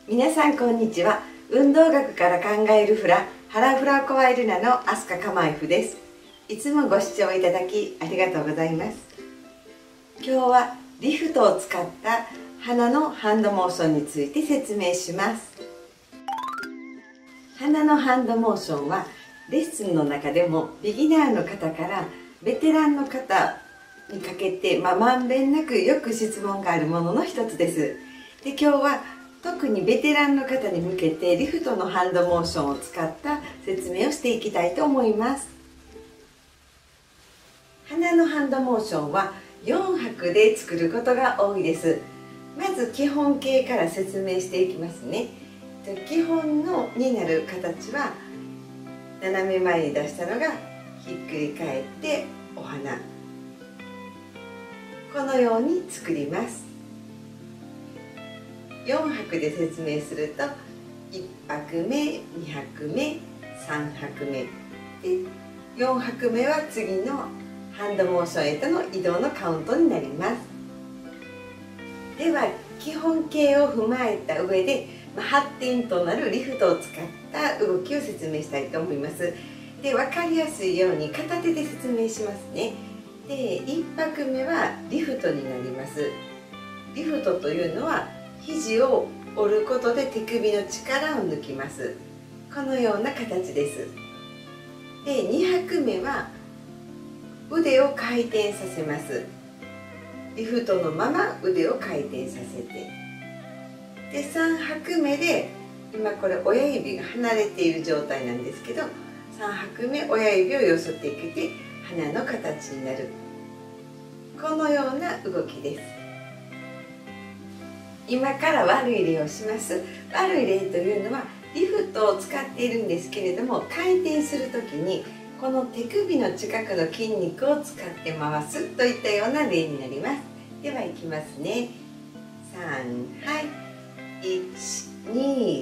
皆さんこんにちは。運動学から考えるフラハラフラコワイルナの飛鳥カマイフです。いつもご視聴いただきありがとうございます。今日はリフトを使った鼻のハンドモーションについて説明します。鼻のハンドモーションはレッスンの中でもビギナーの方からベテランの方にかけて、まんべんなくよく質問があるものの一つです。で、今日は特にベテランの方に向けてリフトのハンドモーションを使った説明をしていきたいと思います。鼻のハンドモーションは4拍で作ることが多いです。まず基本形から説明していきますね。基本になる形は斜め前に出したのがひっくり返ってお花、このように作ります。4拍で説明すると1拍目、2拍目、3拍目で4拍目は次のハンドモーションへとの移動のカウントになります。では基本形を踏まえた上で発展となるリフトを使った動きを説明したいと思います。で、分かりやすいように片手で説明しますね。で、1拍目はリフトになります。リフトというのは肘を折ることで手首の力を抜きます。このような形です。で、2拍目は腕を回転させます。リフトのまま腕を回転させて、で3拍目で今これ親指が離れている状態なんですけど、3拍目親指をよそっていけて鼻の形になる、このような動きです。今から悪い例をします。悪い例というのはリフトを使っているんですけれども、回転する時にこの手首の近くの筋肉を使って回すといったような例になります。ではいきますね。3、はい、1、2、3。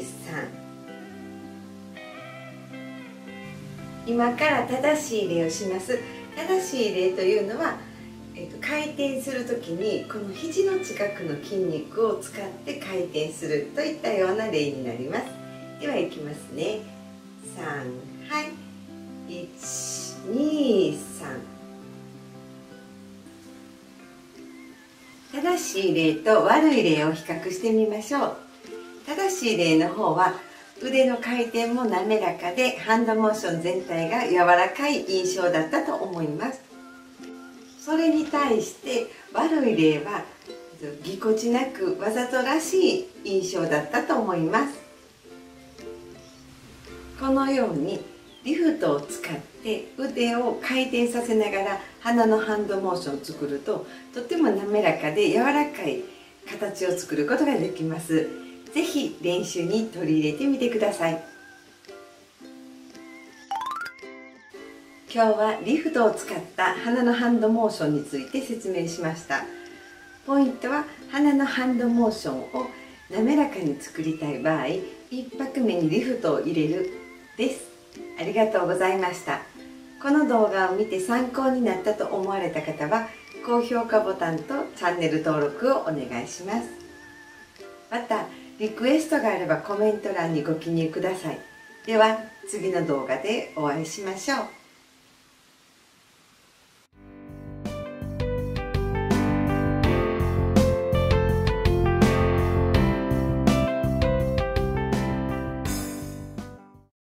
今から正しい例をします。正しい例というのは、回転するときにこの肘の近くの筋肉を使って回転するといったような例になります。ではいきますね。3、はい、1、2、3。正しい例と悪い例を比較してみましょう。正しい例の方は腕の回転も滑らかでハンドモーション全体が柔らかい印象だったと思います。それに対して悪い例はぎこちなくわざとらしい印象だったと思います。このようにリフトを使って腕を回転させながら鼻のハンドモーションを作ると、とても滑らかで柔らかい形を作ることができます。ぜひ練習に取り入れてみてください。今日はリフトを使った鼻のハンドモーションについて説明しました。ポイントは鼻のハンドモーションを滑らかに作りたい場合、1拍目にリフトを入れるです。ありがとうございました。この動画を見て参考になったと思われた方は高評価ボタンとチャンネル登録をお願いします。またリクエストがあればコメント欄にご記入ください。では次の動画でお会いしましょう。